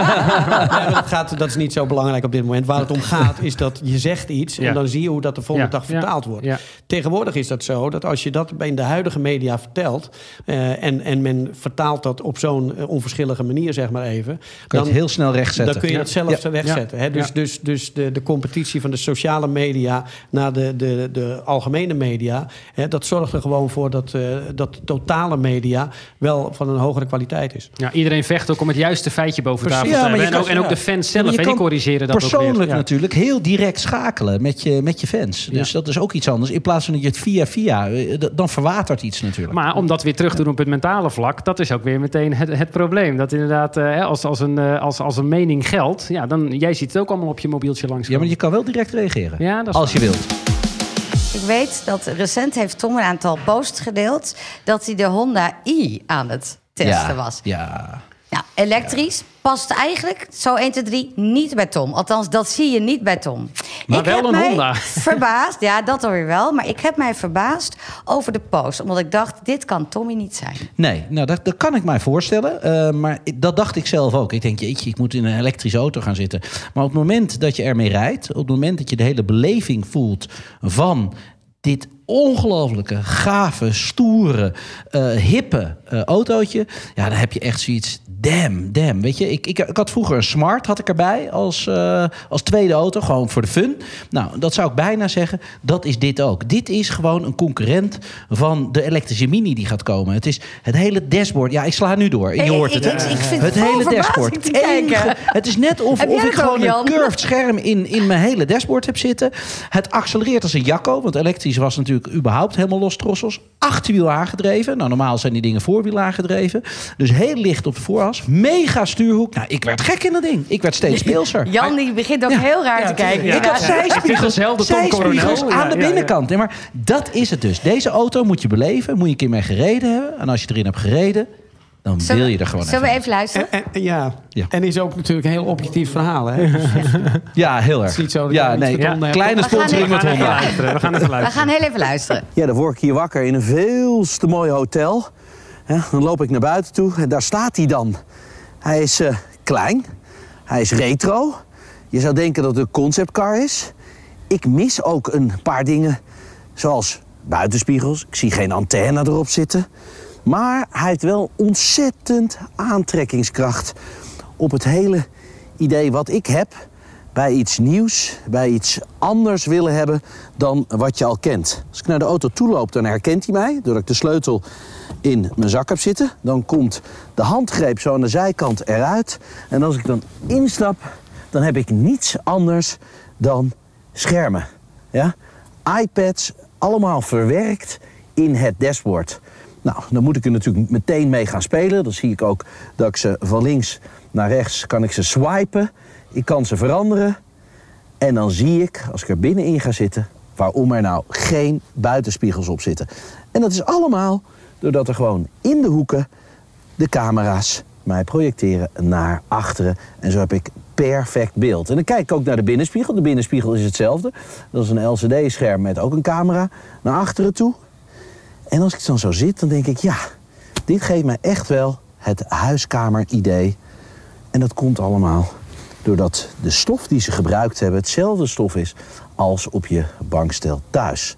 Dat is niet zo belangrijk op dit moment. Waar het om gaat is dat je zegt iets... en dan zie je hoe dat de volgende dag vertaald wordt. Ja. Tegenwoordig is dat zo dat als je dat in de huidige media vertelt... en men vertaalt dat op zo'n onverschillige manier, zeg maar even... Kun je het heel snel rechtzetten. Dan kun je het zelf rechtzetten. Hè? Dus de competitie van de sociale media... naar de algemene media... dat zorgt er gewoon voor dat totale media... wel van een hogere kwaliteit is. Ja, iedereen vecht ook om het juiste feitje boven tafel te hebben. En ook de fans zelf, die corrigeren dat ook weer. Persoonlijk natuurlijk heel direct schakelen met je fans. Dus dat is ook iets anders. In plaats van dat je het via... dan verwatert iets natuurlijk. Maar om dat weer terug te doen op het mentale vlak... dat is ook weer meteen het probleem. Dat inderdaad, als een mening geldt... jij ziet het ook allemaal op je mobieltje langs. Ja, maar je kan wel direct reageren. Ja, dat is als je wilt. Ik weet dat recent heeft Tom een aantal posts gedeeld... dat hij de Honda i aan het testen was. Ja. Nou, elektrisch past eigenlijk, zo 1, 2, 3, niet bij Tom. Althans, dat zie je niet bij Tom. Maar ik wel heb een mij Honda. verbaasd, ja, dat alweer wel. Maar ik heb mij verbaasd over de post. Omdat ik dacht, dit kan Tommy niet zijn. Nee, nou, dat kan ik mij voorstellen. Maar dat dacht ik zelf ook. Ik denk, jeetje, ik moet in een elektrische auto gaan zitten. Maar op het moment dat je ermee rijdt, op het moment dat je de hele beleving voelt van dit ongelooflijke, gave, stoere, hippe autootje, ja, dan heb je echt zoiets. Damn. Weet je, ik had vroeger een Smart, had ik erbij als tweede auto, gewoon voor de fun. Nou, dat zou ik bijna zeggen, dat is dit ook. Dit is gewoon een concurrent van de elektrische Mini die gaat komen. Het is het hele dashboard. Ja, ik sla nu door. Je hoort het. Ik vind Het hele dashboard. te kijken. Het is net of jij ik dat gewoon ook, Jan? een curved scherm in mijn hele dashboard heb zitten. Het accelereert als een jakko, want elektrisch was natuurlijk überhaupt helemaal los trossels. Achterwiel aangedreven. Nou, normaal zijn die dingen voorwiel aangedreven. Dus heel licht op de vooras. Mega stuurhoek. Nou, ik werd gek in dat ding. Ik werd steeds speelser. Jan die begint ook heel raar te kijken. Ik had zijspiegels Tom Coronel. aan de binnenkant. Nee, maar dat is het dus. Deze auto moet je beleven. Moet je een keer mee gereden hebben. En als je erin hebt gereden, dan wil je er gewoon Zullen we even luisteren? Ja. Ja. En is ook natuurlijk een heel objectief verhaal. Hè? Dus, Ja, heel erg. is niet zo dat Ja, je iets nee. met honden hebt. Kleine We gaan sponsoring met even Honda. We gaan even We luisteren. gaan heel even luisteren. Ja, dan word ik hier wakker in een veel te mooi hotel. Ja, dan loop ik naar buiten toe en daar staat hij dan. Hij is klein, hij is retro. Je zou denken dat het een conceptcar is. Ik mis ook een paar dingen, zoals buitenspiegels. Ik zie geen antenne erop zitten. Maar hij heeft wel ontzettend aantrekkingskracht op het hele idee wat ik heb bij iets nieuws, bij iets anders willen hebben dan wat je al kent. Als ik naar de auto toe loop, dan herkent hij mij, doordat ik de sleutel in mijn zak heb zitten. Dan komt de handgreep zo aan de zijkant eruit. En als ik dan instap, dan heb ik niets anders dan schermen. Ja? iPads, allemaal verwerkt in het dashboard. Nou, dan moet ik er natuurlijk meteen mee gaan spelen. Dan zie ik ook dat ik ze van links naar rechts kan ik ze swipen. Ik kan ze veranderen. En dan zie ik, als ik er binnenin ga zitten, waarom er nou geen buitenspiegels op zitten. En dat is allemaal doordat er gewoon in de hoeken de camera's mij projecteren naar achteren. En zo heb ik perfect beeld. En dan kijk ik ook naar de binnenspiegel. De binnenspiegel is hetzelfde. Dat is een LCD-scherm met ook een camera naar achteren toe. En als ik dan zo zit, dan denk ik, ja, dit geeft mij echt wel het huiskamer-idee. En dat komt allemaal doordat de stof die ze gebruikt hebben hetzelfde stof is als op je bankstel thuis.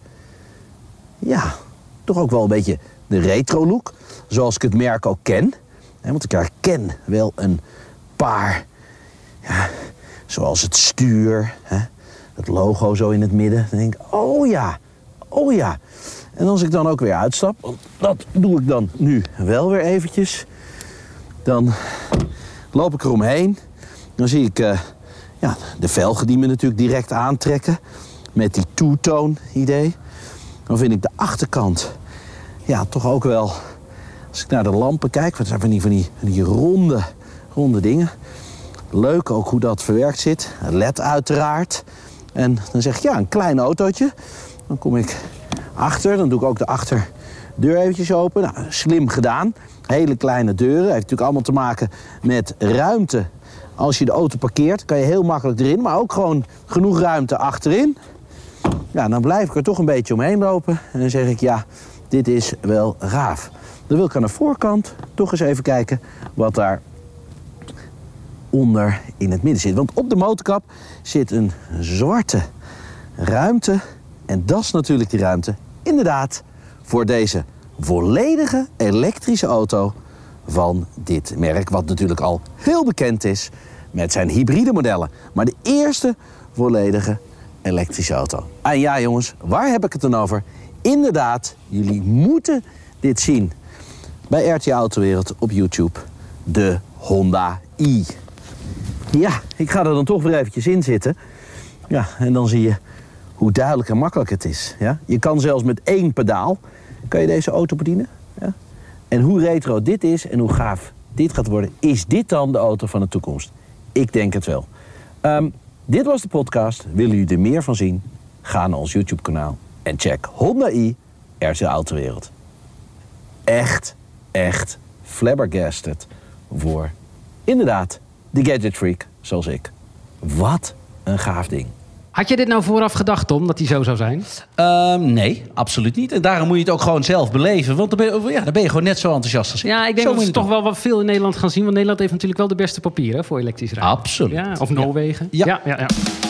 Ja, toch ook wel een beetje de retro-look, zoals ik het merk ook ken. Want ik herken wel een paar, ja, zoals het stuur, het logo zo in het midden. Dan denk ik, oh ja. En als ik dan ook weer uitstap, want dat doe ik dan nu wel weer eventjes. Dan loop ik eromheen. Dan zie ik de velgen die me natuurlijk direct aantrekken. Met die two-tone idee. Dan vind ik de achterkant toch ook wel. Als ik naar de lampen kijk, wat zijn van die ronde dingen. Leuk ook hoe dat verwerkt zit. LED uiteraard. En dan zeg ik een klein autootje. Dan kom ik achter, dan doe ik ook de achterdeur eventjes open. Nou, slim gedaan. Hele kleine deuren. Heeft natuurlijk allemaal te maken met ruimte. Als je de auto parkeert, kan je heel makkelijk erin. Maar ook gewoon genoeg ruimte achterin. Ja, dan blijf ik er toch een beetje omheen lopen. En dan zeg ik, dit is wel gaaf. Dan wil ik aan de voorkant toch eens even kijken wat daar onder in het midden zit. Want op de motorkap zit een zwarte ruimte. En dat is natuurlijk die ruimte, inderdaad, voor deze volledige elektrische auto van dit merk. Wat natuurlijk al heel bekend is met zijn hybride modellen. Maar de eerste volledige elektrische auto. En ja, jongens, waar heb ik het dan over? Inderdaad, jullie moeten dit zien bij RTL Autowereld op YouTube. De Honda i. Ja, ik ga er dan toch weer eventjes in zitten. Ja, en dan zie je hoe duidelijk en makkelijk het is. Ja? Je kan zelfs met 1 pedaal kan je deze auto bedienen. Ja? En hoe retro dit is en hoe gaaf dit gaat worden, is dit dan de auto van de toekomst? Ik denk het wel. Dit was de podcast. Willen jullie er meer van zien? Ga naar ons YouTube-kanaal en check Honda i RTL Autowereld. Echt flabbergasted voor Inderdaad, de gadget freak, zoals ik. Wat een gaaf ding. Had je dit nou vooraf gedacht, Tom, dat hij zo zou zijn? Nee, absoluut niet. En daarom moet je het ook gewoon zelf beleven. Want dan ben je gewoon net zo enthousiast als ik. Ja, ik denk dat we toch wel wat veel in Nederland gaan zien. Want Nederland heeft natuurlijk wel de beste papieren voor elektrisch rijden. Absoluut. Ja, of Noorwegen. Ja. Ja.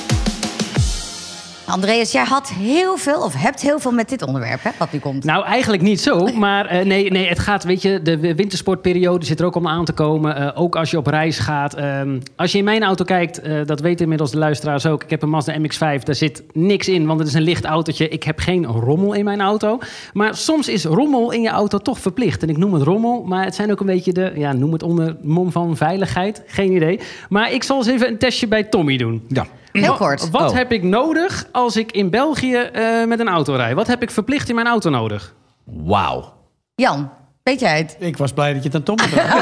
Andreas, jij hebt heel veel met dit onderwerp, hè, wat nu komt. Nou, eigenlijk niet zo. Maar nee, het gaat, weet je, de wintersportperiode zit er ook om aan te komen. Ook als je op reis gaat. Als je in mijn auto kijkt, dat weten inmiddels de luisteraars ook. Ik heb een Mazda MX-5, daar zit niks in, want het is een licht autootje. Ik heb geen rommel in mijn auto. Maar soms is rommel in je auto toch verplicht. En ik noem het rommel, maar het zijn ook een beetje noem het onder mom van veiligheid. Geen idee. Maar ik zal eens even een testje bij Tommy doen. Ja. Heel kort. Wat heb ik nodig als ik in België met een auto rijd? Wat heb ik verplicht in mijn auto nodig? Wauw. Jan, weet jij het? Ik was blij dat je het aan Tom bedacht.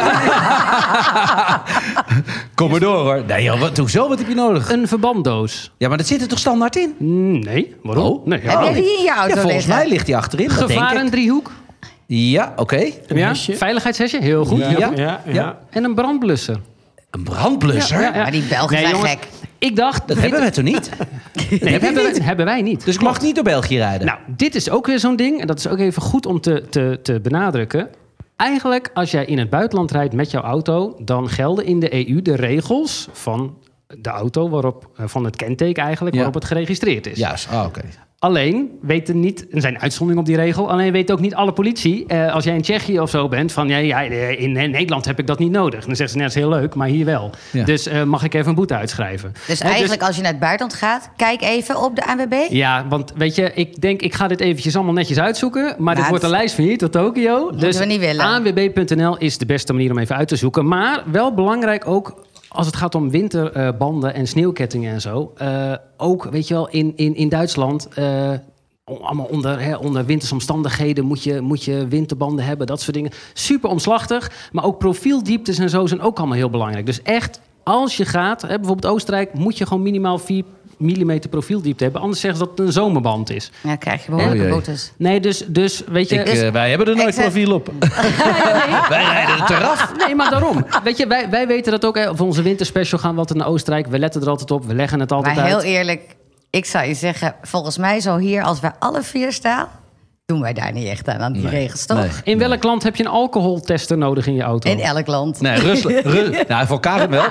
Kom maar door, hoor. Nee, joh, hoezo? Wat heb je nodig? Een verbanddoos. Ja, maar dat zit er toch standaard in? Nee, waarom? Oh. Nee, Heb jij die in je auto Ja, volgens liggen? mij ligt die achterin. Dat denk ik. gevarendriehoek. Ja, oké. Een Ja, hesje. veiligheidshesje, heel goed. Ja. En een brandblusser. Een brandblusser? Ja. Maar die Belgen Nee, zijn jongens, gek. Ik dacht... Dat hebben we toch niet? Nee, hebben wij niet. Dus ik mag niet door België rijden? Nou, dit is ook weer zo'n ding. En dat is ook even goed om te benadrukken. Eigenlijk, als jij in het buitenland rijdt met jouw auto, dan gelden in de EU de regels van de auto van het kenteken eigenlijk, waarop het geregistreerd is. Juist, oké. Alleen weten niet, er zijn uitzonderingen op die regel, alleen weet ook niet alle politie, als jij in Tsjechië of zo bent, van in Nederland heb ik dat niet nodig. Dan zeggen ze, net is heel leuk, maar hier wel. Ja. Dus mag ik even een boete uitschrijven. Dus eigenlijk als je naar het buitenland gaat, kijk even op de ANWB. Ja, want weet je, ik denk, ik ga dit eventjes allemaal netjes uitzoeken. Maar dit wordt een lijst van hier tot Tokio. Dus we niet willen. ANWB.nl is de beste manier om even uit te zoeken. Maar wel belangrijk ook, als het gaat om winterbanden en sneeuwkettingen en zo. Ook, weet je wel, in Duitsland, allemaal onder wintersomstandigheden moet je winterbanden hebben, dat soort dingen. Super omslachtig, maar ook profieldieptes en zo zijn ook allemaal heel belangrijk. Dus echt, als je gaat, bijvoorbeeld Oostenrijk, moet je gewoon minimaal 4 mm profieldiepte hebben. Anders zeggen ze dat het een zomerband is. Ja, krijg je behoorlijke jee. boetes. Nee, dus weet je... Wij hebben er nooit profiel op. Wij rijden het eraf. Nee, maar daarom. Weet je, wij weten dat ook. Voor onze winterspecial gaan we altijd naar Oostenrijk. We letten er altijd op. We leggen het altijd Maar heel uit. eerlijk, ik zou je zeggen, volgens mij zo hier, als wij alle 4 staan, doen wij daar niet echt aan die regels, toch? Nee. In welk land heb je een alcoholtester nodig in je auto? In elk land. Nee, Rusland. Nou, voor Karen wel.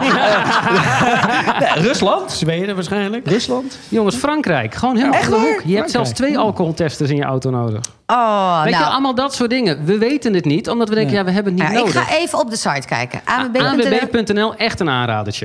Nee, Rusland. Zweden waarschijnlijk. Rusland. Jongens, Frankrijk. Gewoon helemaal Echt om de waar? hoek. Je hebt zelfs 2 alcoholtesters in je auto nodig. Oh, Weet je, nou. allemaal dat soort dingen. We weten het niet, omdat we denken, we hebben het niet Ja, ik nodig. ga even op de site kijken. ANWB.nl. ANWB.nl, echt een aanradertje.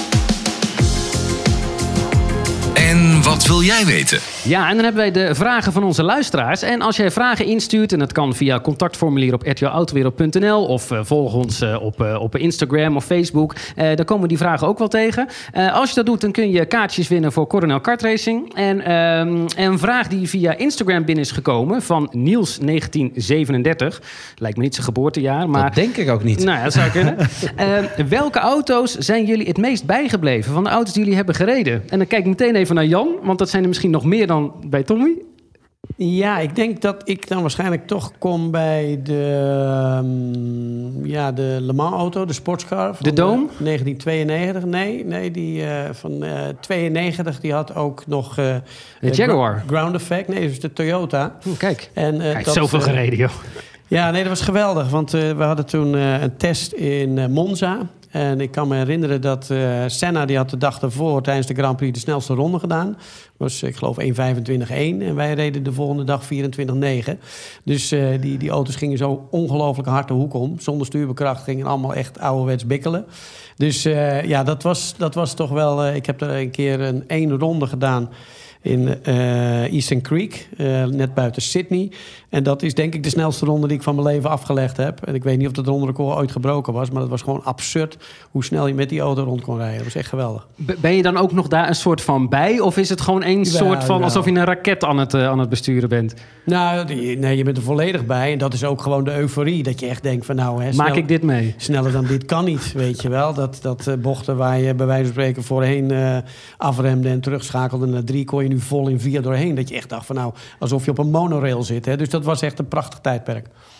En wat wil jij weten? Ja, en dan hebben wij de vragen van onze luisteraars. En als jij vragen instuurt, en dat kan via contactformulier op rtlautowereld.nl of volg ons op Instagram of Facebook, dan komen die vragen ook wel tegen. Als je dat doet, dan kun je kaartjes winnen voor Coronel Kartracing. En een vraag die via Instagram binnen is gekomen van Niels1937. Lijkt me niet zijn geboortejaar, maar... Dat denk ik ook niet. Nou ja, dat zou kunnen. Welke auto's zijn jullie het meest bijgebleven van de auto's die jullie hebben gereden? En dan kijk ik meteen even naar Jan, want dat zijn er misschien nog meer dan bij Tommy. Ja, ik denk dat ik dan waarschijnlijk toch kom bij de Le Mans auto, de sportscar. Van De Dome? 1992. Nee, die van 92, die had ook nog... De Jaguar. Ground effect. Nee, dus de Toyota. Kijk, En, hij heeft zoveel gereden, joh. Ja, nee, dat was geweldig. Want we hadden toen een test in Monza. En ik kan me herinneren dat Senna, die had de dag daarvoor tijdens de Grand Prix de snelste ronde gedaan. Was, ik geloof, 1:25.1. En wij reden de volgende dag 24:9. Dus die auto's gingen zo ongelooflijk hard de hoek om. Zonder stuurbekrachtiging en allemaal echt ouderwets bikkelen. Dus ja, dat was toch wel... ik heb er een keer één ronde gedaan in Eastern Creek, net buiten Sydney. En dat is denk ik de snelste ronde die ik van mijn leven afgelegd heb. En ik weet niet of dat ronderecord ooit gebroken was, maar het was gewoon absurd hoe snel je met die auto rond kon rijden. Dat was echt geweldig. Ben je dan ook nog daar een soort van bij? Of is het gewoon een soort van alsof je een raket aan het besturen bent? Nou, nee, je bent er volledig bij. En dat is ook gewoon de euforie. Dat je echt denkt van nou... Hè, Maak ik dit mee? Sneller dan dit kan niet, weet je wel. Dat bochten waar je bij wijze van spreken voorheen afremde en terugschakelde naar 3... kon je nu vol in 4 doorheen. Dat je echt dacht van nou, alsof je op een monorail zit. Hè. Dus dat was echt een prachtig tijdperk.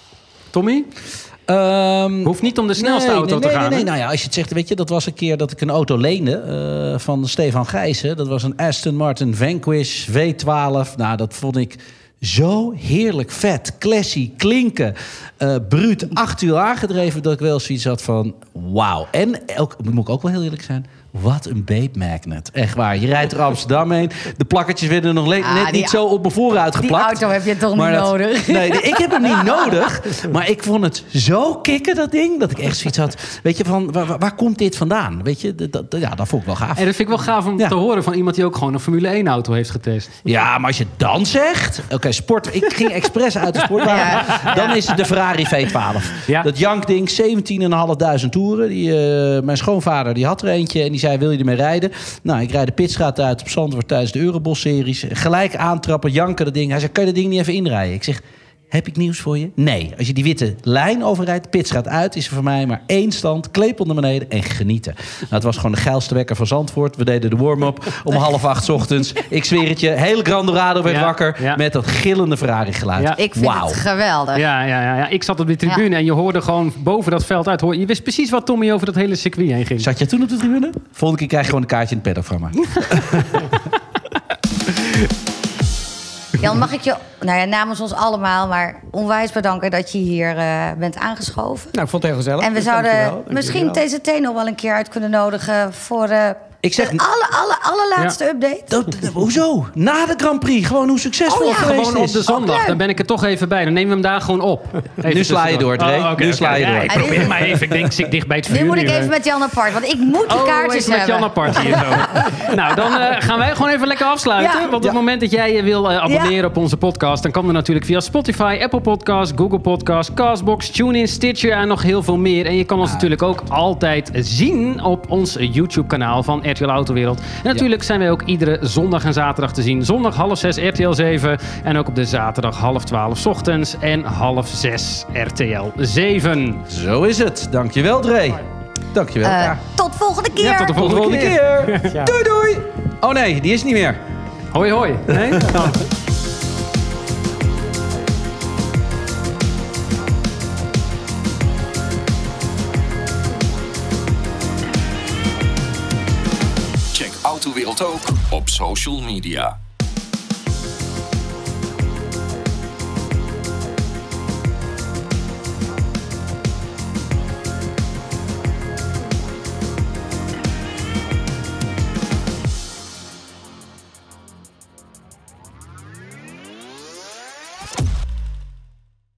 Tommy? Hoeft niet om de snelste auto te gaan. Nee, nou ja, als je het zegt, weet je, dat was een keer dat ik een auto leende van Stefan Gijssen. Dat was een Aston Martin Vanquish V12. Nou, dat vond ik zo heerlijk vet, classy, klinken, bruut, 8 uur aangedreven, dat ik wel zoiets had van wauw. En moet ik ook wel heel eerlijk zijn, wat een babe magnet. Echt waar. Je rijdt er Amsterdam heen. De plakkertjes werden nog net niet zo op me vooruit geplakt. Die auto heb je toch niet nodig? Nee, ik heb hem niet nodig. Maar ik vond het zo kicken, dat ding, dat ik echt zoiets had. Weet je, van waar komt dit vandaan? Weet je, dat vond ik wel gaaf. En dat vind ik wel gaaf om te horen van iemand die ook gewoon een Formule 1 auto heeft getest. Ja, maar als je dan zegt... Oké, sport. Ik ging expres uit de sportwagen. Ja. Dan is het de Ferrari V12. Ja. Dat jankding, 17.500 toeren. Mijn schoonvader die had er eentje en die zei, wil je ermee rijden? Nou, ik rijd de pitstraat uit op Zandvoort tijdens de Eurobos-series. Gelijk aantrappen, janken dat ding. Hij zei, kan je dat ding niet even inrijden? Ik zeg, heb ik nieuws voor je? Nee. Als je die witte lijn overrijdt, pitstraat uit, is er voor mij maar 1 stand. Klepel naar beneden en genieten. Nou, het was gewoon de geilste wekker van Zandvoort. We deden de warm-up om 7:30 ochtends. Ik zweer het je, hele Gran Dorado werd wakker met dat gillende Ferrari-geluid. Ja. Ik vind het geweldig. Ja. Ik zat op de tribune en je hoorde gewoon boven dat veld uit. Je wist precies wat Tommy over dat hele circuit heen ging. Zat jij toen op de tribune? Volgende keer krijg je gewoon een kaartje in het paddock van me. Jan, mag ik je namens ons allemaal maar onwijs bedanken dat je hier bent aangeschoven. Nou, ik vond het heel gezellig. En we zouden misschien TZT nog wel een keer uit kunnen nodigen voor ik zeg, de allerlaatste update. Hoezo? Na de Grand Prix. Gewoon hoe succesvol geweest gewoon op de zondag. Dan ben ik er toch even bij. Dan nemen we hem daar gewoon op. Nu sla je door, Dre. Nu sla je door. Ik probeer maar even. Ik denk, ik zit dicht bij het vuur. Nu moet ik even met Jan apart. Want ik moet die kaartjes hebben. Met Jan apart hier zo. Nou, dan gaan wij gewoon even lekker afsluiten. Want op het moment dat jij je wil abonneren op onze podcast, dan kan dat natuurlijk via Spotify, Apple Podcasts, Google Podcasts, Castbox, TuneIn, Stitcher en nog heel veel meer. En je kan ons natuurlijk ook altijd zien op ons YouTube-kanaal van RTL Autowereld. En natuurlijk zijn wij ook iedere zondag en zaterdag te zien. Zondag 5:30 RTL 7 en ook op de zaterdag 11:30 ochtends en 5:30 RTL 7. Zo is het. Dankjewel, Dre. Dankjewel. Tot volgende keer. Ja, tot de volgende keer. Doei, doei. Oh nee, die is niet meer. Hoi, hoi. Nee? Oh. Check Autowereld ook op social media.